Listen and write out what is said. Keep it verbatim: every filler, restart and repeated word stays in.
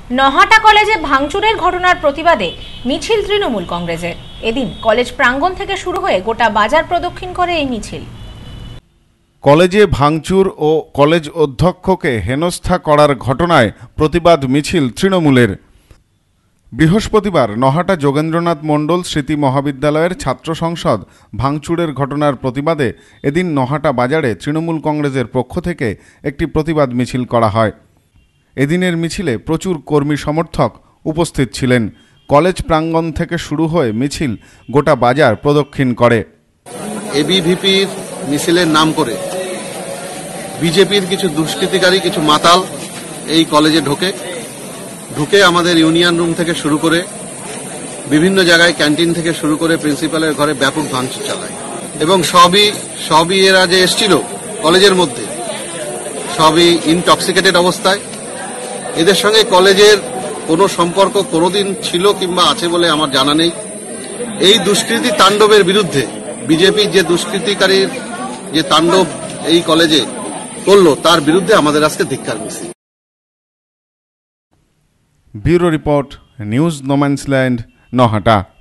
নহাটা কলেজে ভাঙচুরের ঘটনার প্রতিবাদে মিছিল তৃণমূল কংগ্রেসের। এদিন কলেজ প্রাঙ্গণ থেকে শুরু হয়ে গোটা বাজার প্রদক্ষিণ করে এই মিছিল। কলেজে ভাঙচুর ও কলেজ অধ্যক্ষকে হেনস্থা করার ঘটনায় প্রতিবাদ মিছিল তৃণমূলের। বৃহস্পতিবার নহাটা যোগেন্দ্রনাথ মণ্ডল স্মৃতি মহাবিদ্যালয়ের ছাত্র সংসদ ভাঙচুরের ঘটনার প্রতিবাদে এদিন নহাটা বাজারে তৃণমূল কংগ্রেসের পক্ষ থেকে একটি প্রতিবাদ মিছিল করা হয়। এদিনের মিছিলে প্রচুর কর্মী সমর্থক উপস্থিত ছিলেন। কলেজ প্রাঙ্গণ থেকে শুরু হয়ে মিছিল গোটা বাজার প্রদক্ষিণ করে। এবিভিপির মিছিলের নাম করে বিজেপির কিছু দুষ্কৃতিকারী, কিছু মাতাল এই কলেজে ঢোকে ঢুকে আমাদের ইউনিয়ন রুম থেকে শুরু করে বিভিন্ন জায়গায় ক্যান্টিন থেকে শুরু করে প্রিন্সিপালের ঘরে ব্যাপক ভাঙচুর চালায় এবং সবই সবই এরা যে এসছিল কলেজের মধ্যে সবই ইনটক্সিকেটেড অবস্থায়। এদের সঙ্গে কলেজের কোনো সম্পর্ক কোনোদিন ছিল কিংবা আছে বলে আমার জানা নেই। এই দুষ্কৃতি তাণ্ডবের বিরুদ্ধে বিজেপি যে দুষ্কৃতিকারীর যে তাণ্ডব এই কলেজে করলো তার বিরুদ্ধে আমাদের আজকে ধিক্কার মিছিল। Bureau report, news no man's land, Nohata.